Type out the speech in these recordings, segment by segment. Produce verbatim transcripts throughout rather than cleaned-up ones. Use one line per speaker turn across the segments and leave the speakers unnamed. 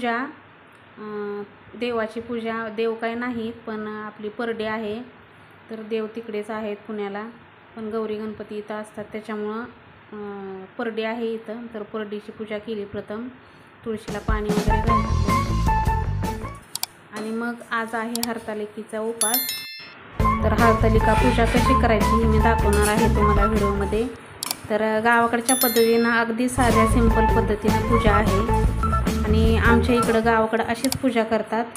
पूजा, देवाची पूजा, देव काही नाही पण आपली परडी आहे, तर देव तिकडेच आहेत पुण्याला, पण गौरी गणपती इथं असतात त्याच्यामुळं परडी आहे इथं. तर परडीची पूजा केली, प्रथम तुळशीला पाणी वगैरे घातलं आणि मग आज आहे हरतालिकेचा उपास. तर हरतालिका पूजा कशी करायची हे मी दाखवणार आहे तुम्हाला व्हिडिओमध्ये. तर गावाकडच्या पद्धतीनं अगदी साध्या सिंपल पद्धतीनं पूजा आहे आणि आमच्या इकडं गावाकडं अशीच पूजा करतात.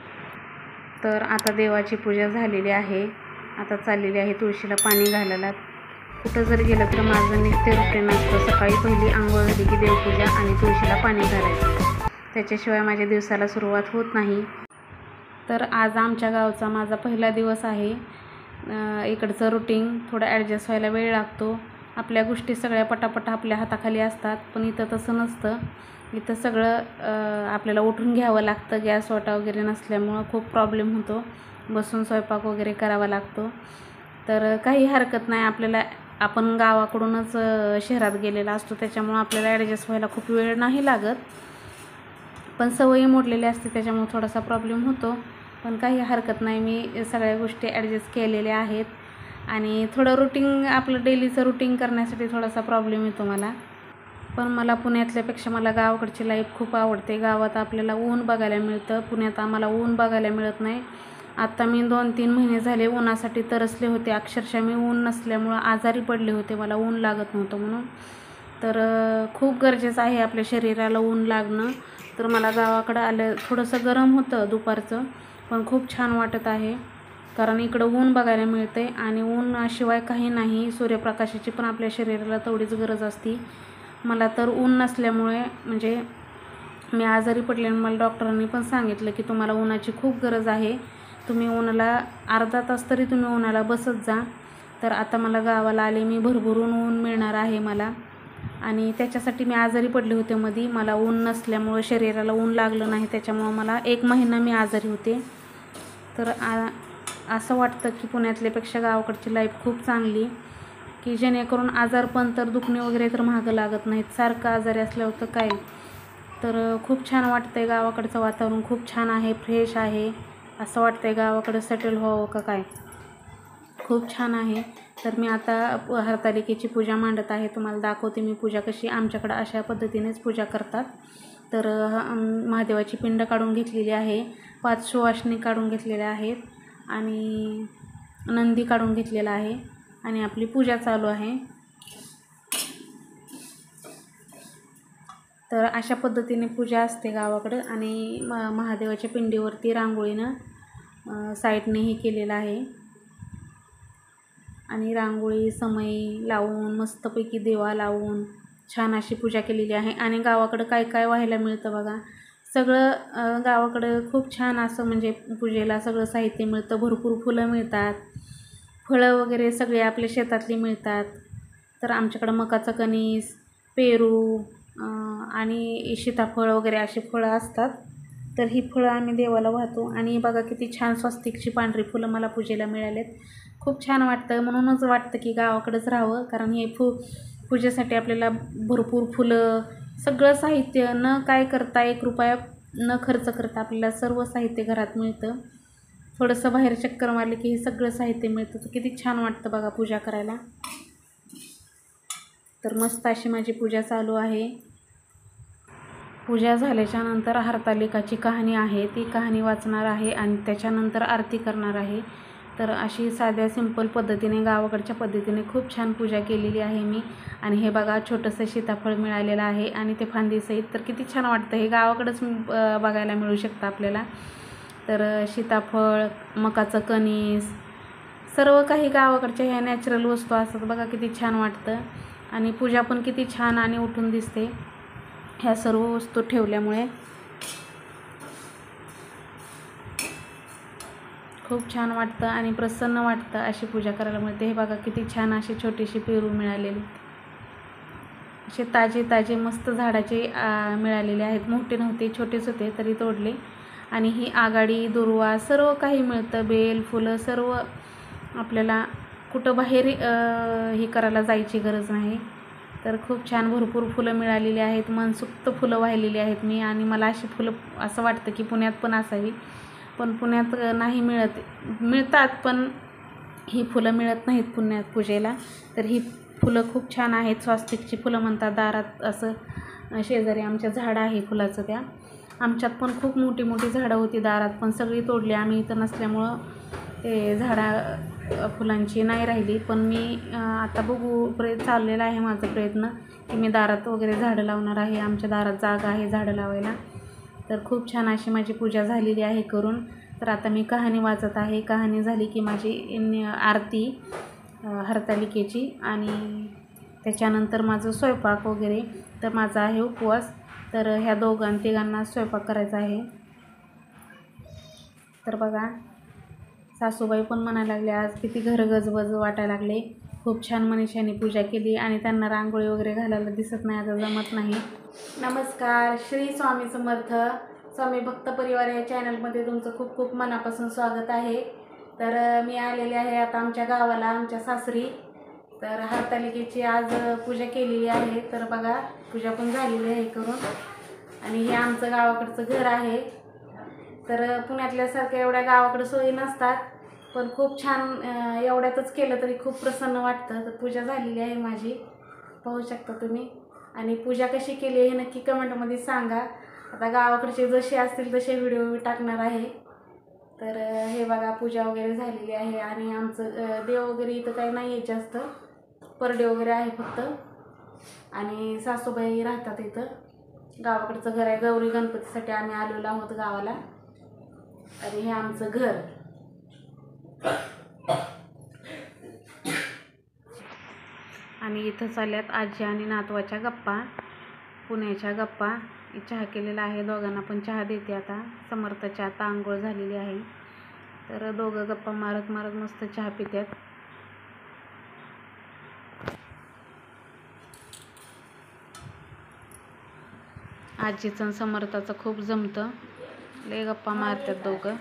तर आता देवाची पूजा झालेली आहे, आता चाललेली आहे तुळशीला पाणी घालायला. कुठं जर गेलं तर माझं नित्य रुटीन असतं, सकाळी पहिली आंघोळ झाली की देवपूजा आणि तुळशीला पाणी घालायचं, त्याच्याशिवाय माझ्या दिवसाला सुरुवात होत नाही. तर आज आमच्या गावचा माझा पहिला दिवस आहे. इकडचं रुटीन थोडं ॲडजस्ट व्हायला वेळ लागतो. आपल्या गोष्टी सगळ्या पटापट आपल्या हाताखाली असतात, पण इथं तसं नसतं. इथं सगळं आपल्याला उठून घ्यावं लागतं. गॅस वाटा वगैरे नसल्यामुळं खूप प्रॉब्लेम होतो, बसून स्वयंपाक वगैरे करावा लागतो. तर काही हरकत नाही, आपल्याला आपण गावाकडूनच शहरात गेलेला असतो त्याच्यामुळं आपल्याला ॲडजस्ट व्हायला खूप वेळ नाही लागत, पण सवयी मोडलेली असते त्याच्यामुळे थोडासा प्रॉब्लेम होतो. पण काही हरकत नाही, मी सगळ्या गोष्टी ॲडजस्ट केलेल्या आहेत. आणि थोडं रुटीन आपलं डेलीचं रुटीन करण्यासाठी थोडासा प्रॉब्लेम येतो मला, पण मला पुण्यातल्यापेक्षा मला गावाकडची लाईफ खूप आवडते. गावात आपल्याला ऊन बघायला मिळतं, पुण्यात आम्हाला ऊन बघायला मिळत नाही. आत्ता मी दोन तीन महिने झाले उन्हासाठी तरसले होते, अक्षरशः मी ऊन नसल्यामुळं आजारी पडले होते, मला ऊन लागत नव्हतं म्हणून. तर खूप गरजेचं आहे आपल्या शरीराला ऊन लागणं. तर मला गावाकडं आलं थोडंसं गरम होतं दुपारचं, पण खूप छान वाटत आहे कारण इकडं ऊन बघायला मिळते आणि ऊनाशिवाय काही नाही. सूर्यप्रकाशाची पण आपल्या शरीराला तेवढीच गरज असते. मला तर ऊन नसल्यामुळे म्हणजे मी आजारी पडले आणि मला डॉक्टरांनी पण सांगितलं की तुम्हाला उन्हाची खूप गरज आहे, तुम्ही उन्हाला अर्धा तास तरी तुम्ही उन्हाला बसत जा. तर आता मला गावाला आले मी, भरभरून ऊन मिळणार आहे मला आणि त्याच्यासाठी मी आजारी पडले होते मध्ये. मला ऊन नसल्यामुळं शरीराला ऊन लागलं नाही, त्याच्यामुळं मला एक महिना मी आजारी होते. तर आ असं वाटतं की पुण्यातल्यापेक्षा गावाकडची लाईफ खूप चांगली, की जेणेकरून आजारपण तर दुखणे वगैरे तर मागं लागत नाहीत, सारखं आजारी असल्यावर तर काय. तर खूप छान वाटतं आहे, गावाकडचं वातावरण खूप छान आहे, फ्रेश आहे, असं वाटतं आहे गावाकडं सेटल व्हावं का काय, खूप छान आहे. तर मी आता हरतालिकेची पूजा मांडत आहे, तुम्हाला दाखवते मी पूजा कशी. आमच्याकडं अशा पद्धतीनेच पूजा करतात. तर महादेवाची पिंड काढून घेतलेली आहे, पाच सुवासिनी काढून घेतलेल्या आहेत आणि नंदी काढून घेतलेला आहे आणि आपली पूजा चालू आहे. तर अशा पद्धतीने पूजा असते गावाकडं. आणि म महादेवाच्या पिंडीवरती रांगोळीनं साईडने हे केलेलं आहे आणि रांगोळी समई लावून मस्तपैकी देवा लावून छान अशी पूजा केलेली आहे. आणि गावाकडं काय काय व्हायला मिळतं बघा, सगळं गावाकडं खूप छान असं म्हणजे पूजेला सगळं साहित्य मिळतं, भरपूर फुलं मिळतात, फळं वगैरे सगळे आपल्या शेतातली मिळतात. तर आमच्याकडं मकाचं कणीस, पेरू आणि सीताफळ वगैरे अशी फळं असतात. तर ही फळं आम्ही देवाला वाहतो आणि बघा किती छान स्वस्तिकची पांढरी फुलं मला पूजेला मिळालेत. खूप छान वाटतं, म्हणूनच वाटतं की गावाकडेच राहावं, कारण हे फु पूजेसाठी आपल्याला भरपूर फुलं, सगळं साहित्य न काय करता, एक रुपया न खर्च करता आपल्याला सर्व साहित्य घरात मिळतं. थोडंसं बाहेर चक्कर मारली की हे सगळं साहित्य मिळतं, तर किती छान वाटतं बघा पूजा करायला. तर मस्त अशी माझी पूजा चालू आहे. पूजा झाल्याच्यानंतर हरतालिकाची कहाणी आहे, ती कहाणी वाचणार आहे आणि त्याच्यानंतर आरती करणार आहे. तर अशी साध्या सिंपल पद्धतीने गावाकडच्या पद्धतीने खूप छान पूजा केलेली आहे मी. आणि हे बघा छोटंसं सीताफळ मिळालेलं आहे आणि ते फांदीसहित, तर किती छान वाटतं. हे गावाकडेच बघायला मिळू शकतं आपल्याला. तर सीताफळ, मकाचं कणीस, सर्व काही गावाकडच्या ह्या नॅचरल वस्तू असतात बघा, किती छान वाटतं. आणि पूजा पण किती छान आणि उठून दिसते ह्या सर्व वस्तू ठेवल्यामुळे. खूप छान वाटतं आणि प्रसन्न वाटतं अशी पूजा करायला मिळते. हे बघा किती छान अशी छोटीशी पेरू मिळालेली, असे ताजे ताजे मस्त झाडाचे मिळालेले आहेत, मोठे नव्हते, छोटेच होते तरी तोडले. आणि ही आघाडी, दुर्वा सर्व काही मिळतं, बेल फुलं सर्व. आपल्याला कुठं बाहेर हे करायला जायची गरज नाही, तर खूप छान भरपूर फुलं मिळालेली आहेत, मनसोक्त फुलं वाहिलेली आहेत मी. आणि मला अशी फुलं असं वाटतं की पुण्यात पण असावी, पण पुण्यात नाही मिळत. मिळतात पण ही फुलं मिळत नाहीत पुण्यात पूजेला. तर ही फुलं खूप छान आहेत, स्वास्तिकची फुलं म्हणतात. दारात असं शेजारी आमच्या झाडं आहे फुलाचं. त्या आमच्यात पण खूप मोठी मोठी झाडं होती दारात, पण सगळी तोडली. आम्ही इथं नसल्यामुळं ते झाडा फुलांची नाही राहिली. पण मी आता बघू प्रय चाललेला आहे माझा प्रयत्न की मी दारात वगैरे झाडं लावणार आहे. आमच्या दारात जागा आहे झाडं लावायला. तर खूप छान अशी माझी पूजा झालेली आहे करून. तर आता मी कहाणी वाचत आहे. कहाणी झाली की माझी आरती हरतालिकेची, आणि त्याच्यानंतर माझं स्वयंपाक वगैरे. तर माझा आहे उपवास. तर ह्या दोघां तिघांना स्वयंपाक करायचा आहे. तर बघा, सासूबाई पण म्हणायला लागले आज किती घर गजबज वाटायला लागले. खूप छान मनीषाने पूजा केली आणि त्यांना रांगोळी वगैरे घालायला दिसत नाही, आता जमत नाही. नमस्कार, श्री स्वामी समर्थ. स्वामी भक्त परिवार या चॅनलमध्ये तुमचं खूप खूप मनापासून स्वागत आहे. तर मी आलेले आहे आता आमच्या गावाला, आमच्या सासरी. तर हरतालिकेची आज पूजा केलेली आहे. तर बघा, पूजा पण झालेली आहे करून. आणि हे आमचं गावाकडचं घर आहे. तर पुण्यातल्यासारख्या एवढ्या गावाकडे सोयी नसतात, पण खूप छान एवढ्यातच केलं तरी खूप प्रसन्न वाटतं. तर पूजा झालेली आहे माझी, पाहू शकता तुम्ही. आणि पूजा कशी केली हे नक्की कमेंटमध्ये सांगा. आता गावाकडचे जसे असतील तसे व्हिडिओ मी टाकणार आहे. तर हे बघा, पूजा वगैरे झालेली आहे. आणि आमचं देव वगैरे इथं काही नाही आहे जास्त, परडे वगैरे आहे फक्त. आणि सासूबाई राहतात इथं. गावाकडचं घर आहे. गौरी गणपतीसाठी आम्ही आलेलो आहोत गावाला. आणि हे आमचं घर. आणि इथं चालल्यात आजी आणि नातवाच्या गप्पा, पुण्याच्या गप्पा. चहा केलेला आहे, दोघांना पण चहा देते आता. समर्थाची आता आंघोळ झालेली आहे. तर दोघं गप्पा मारत मारत मस्त चहा पितात. आजीचं समर्थाचं खूप जमतं, लय गप्पा मारतात दोघं.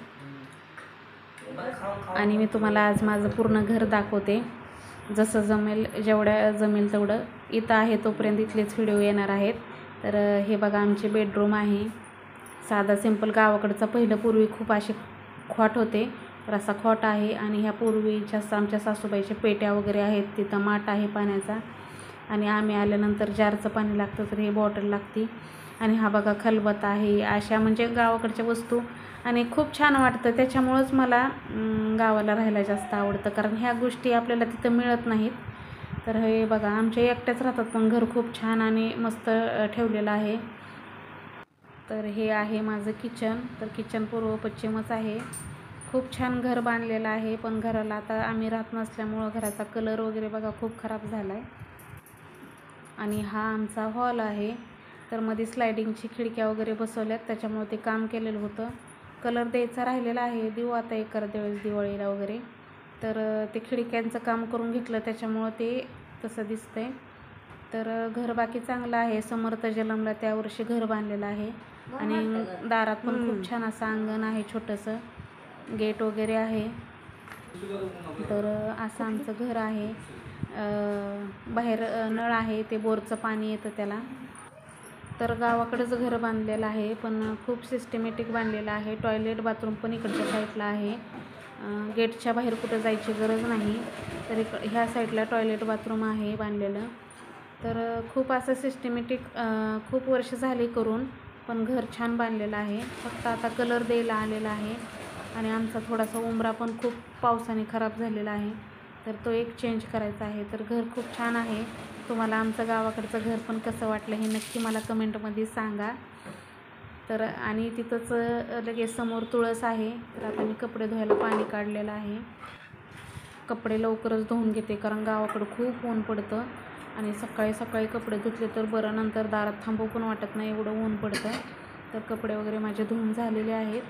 आणि मी तुम्हाला आज माझं पूर्ण घर दाखवते, जसं जमेल, जेवढ्या जमेल तेवढं. इथं आहे तोपर्यंत इथलेच व्हिडिओ येणार आहेत. तर हे बघा, आमचे बेडरूम आहे. साधा सिंपल गावाकडचा. पहिलं पूर्वी खूप असे खोट होते, तर असा खोट आहे. आणि ह्या पूर्वीच्या आमच्या सासूबाईच्या पेट्या वगैरे आहेत. तिथं माठ आहे पाण्याचा. आणि आम्ही आल्यानंतर जारचं पाणी लागतं, तर हे बॉटल लागते. आणि हा बघा खलबत आहे. अशा म्हणजे गावाकडच्या वस्तू. आणि खूप छान वाटतं. त्याच्यामुळंच मला गावाला राहायला जास्त आवडतं, कारण ह्या गोष्टी आपल्याला तिथं मिळत नाहीत. तर हे बघा, आमच्या एकट्याच राहतात, पण घर खूप छान आणि मस्त ठेवलेलं आहे. तर हे आहे माझं किचन. तर किचन पूर्व पश्चिमच आहे. खूप छान घर बांधलेलं आहे, पण घराला आता आम्ही राहत नसल्यामुळं घराचा कलर वगैरे बघा खूप खराब झाला आहे. आणि हा आमचा हॉल आहे. तर मध्ये स्लायडिंगची खिडक्या वगैरे बसवल्यात, त्याच्यामुळे ते काम केलेलं होतं. कलर द्यायचा राहिलेला आहे, देऊ आता एक करते वेळेस दिवाळीला वगैरे. तर ते खिडक्यांचं काम करून घेतलं, त्याच्यामुळं ते तसं दिसतंय. तर घर बाकी चांगलं आहे. समर्थ जन्मला त्या वर्षी घर बांधलेलं आहे. आणि दारात पण खूप छान असं अंगण आहे, छोटंसं गेट वगैरे आहे. तर असं आमचं घर आहे. बाहेर नळ आहे, ते बोरचं पाणी येतं त्याला. तर गावाकडंच घर बांधलेलं आहे, पण खूप सिस्टमॅटिक बांधलेलं आहे. टॉयलेट बाथरूम पण इकडच्या साईडला आहे. गेटच्या बाहेर कुठं जायची गरज नाही. तर इक ह्या साईडला टॉयलेट बाथरूम आहे बांधलेलं. तर खूप असं सिस्टमॅटिक खूप वर्ष झाली करून, पण घर छान बांधलेलं आहे. फक्त आता कलर द्यायला आलेला आहे. आणि आमचा थोडासा उंबरा पण खूप पावसाने खराब झालेला आहे, तर तो एक चेंज करायचा आहे. तर घर खूप छान आहे. तुम्हाला आमचं गावाकडचं घर पण कसं वाटलं हे नक्की मला कमेंटमध्ये सांगा. तर आणि तिथंच लगेच समोर तुळस आहे. तर आता मी कपडे धुवायला पाणी काढलेलं आहे. कपडे लवकरच धुवून घेते, कारण गावाकडं खूप ऊन पडतं. आणि सकाळी सकाळी कपडे धुतले तर बरं, नंतर दारात थांबू पण वाटत नाही, एवढं ऊन पडतं. तर कपडे वगैरे माझे धुवून झालेले आहेत.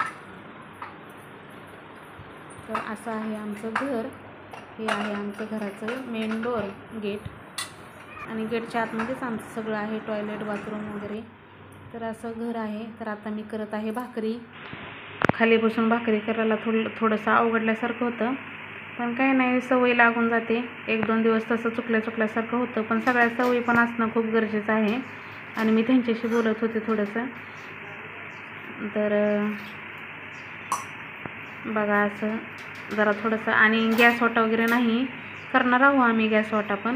तर असं आहे आमचं घर. हे आहे आमचं घराचं मेन डोअर, गेट. आणि गेटच्या आतमध्येच आमचं सगळं आहे, टॉयलेट बाथरूम वगैरे. तर असं घर आहे. तर आता मी करत आहे भाकरी. खाली बसून भाकरी करायला थोडं थोडंसं अवघडल्यासारखं होतं, पण काही नाही, सवय लागून जाते. एक दोन दिवस तसं चुकल्या चुकल्यासारखं होतं, पण सगळ्या सवयी पण असणं खूप गरजेचं आहे. आणि मी त्यांच्याशी बोलत होते थोडंसं. तर बघा असं जरा थोडंसं, आणि गॅस वाटा वगैरे नाही करणार आहोत आम्ही गॅस वाटा, पण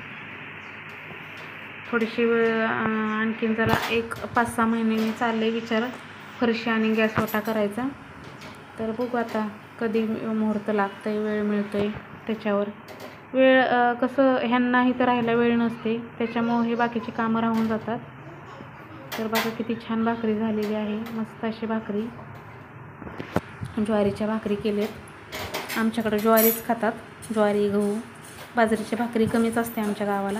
थोडीशी आणखीन जरा एक पाच सहा महिने चालले विचार फरशी आणि गॅस वाटा करायचा. तर बघू आता कधी मुहूर्त लागतं आहे, वेळ मिळतो आहे त्याच्यावर. वेळ कसं ह्यांना इथं राहायला वेळ नसते, त्याच्यामुळं हे बाकीची कामं राहून जातात. तर बघा किती छान भाकरी झालेली आहे, मस्त अशी भाकरी, ज्वारीच्या भाकरी केलेत. आमच्याकडं ज्वारीच खातात, ज्वारी गहू, बाजरीची भाकरी कमीच असते आमच्या गावाला.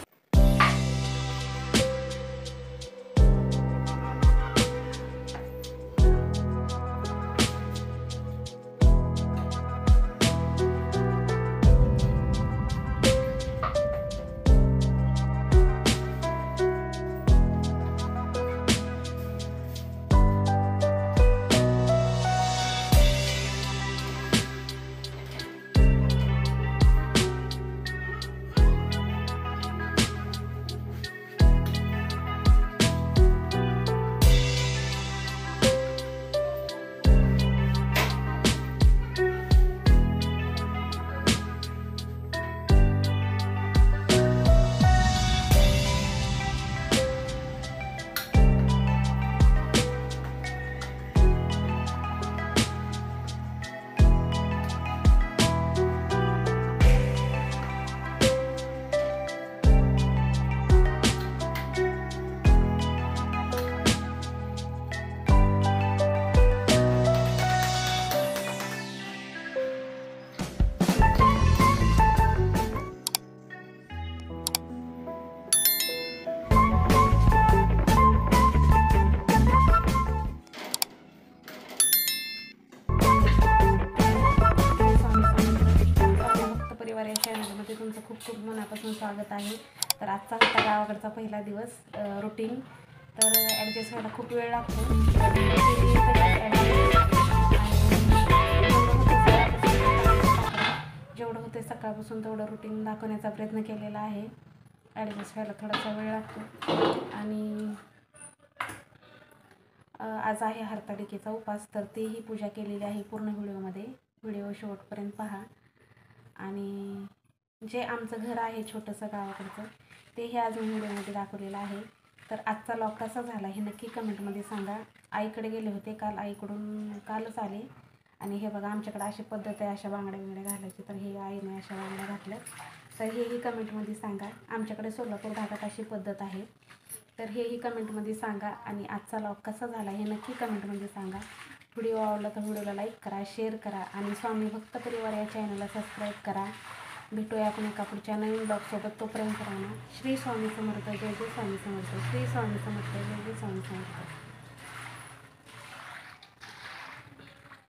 चॅनलमध्ये तुमचं खूप खूप मनापासून स्वागत आहे. तर आजचा होता गावाकडचा पहिला दिवस रुटीन. तर ॲडजस्ट व्हायला खूप वेळ लागतो. जेवढं होतं सकाळपासून तेवढं रुटीन दाखवण्याचा प्रयत्न केलेला आहे. ॲडजस्ट व्हायला थोडासा वेळ लागतो. आणि आज आहे हरतालिकेचा उपास, तर तेही पूजा केलेली आहे पूर्ण व्हिडिओमध्ये. व्हिडिओ शेवटपर्यंत पहा. आणि जे आमचं घर आहे छोटंसं गावाकडचं, तेही अजून व्हिडिओमध्ये दाखवलेलं आहे. तर आजचा लॉग कसा झाला हे नक्की कमेंटमध्ये सांगा. आईकडे गेले होते काल, आईकडून कालच आले. आणि हे बघा आमच्याकडे अशी पद्धत आहे अशा बांगड्या बिंगड्या घालायची, तर हे आईने अशा बांगड्या घातल्या. तर हेही कमेंटमध्ये सांगा. आमच्याकडे सोलापूर भागात अशी पद्धत आहे, तर हेही कमेंटमध्ये सांगा. आणि आजचा लॉग कसा झाला हे नक्की कमेंटमध्ये सांगा. व्हिडिओ आवडला तर व्हिडिओला लाईक करा, शेअर करा आणि स्वामी भक्त परिवार या चॅनलला सबस्क्राईब करा. भेटूया आपण एका पुढच्या नवीन ब्लॉगसोबत. तोपर्यंत राहणार. श्री स्वामी समर्थ, जय जय स्वामी समर्थ. श्री स्वामी समर्थ, जय जय स्वामी समर्थ.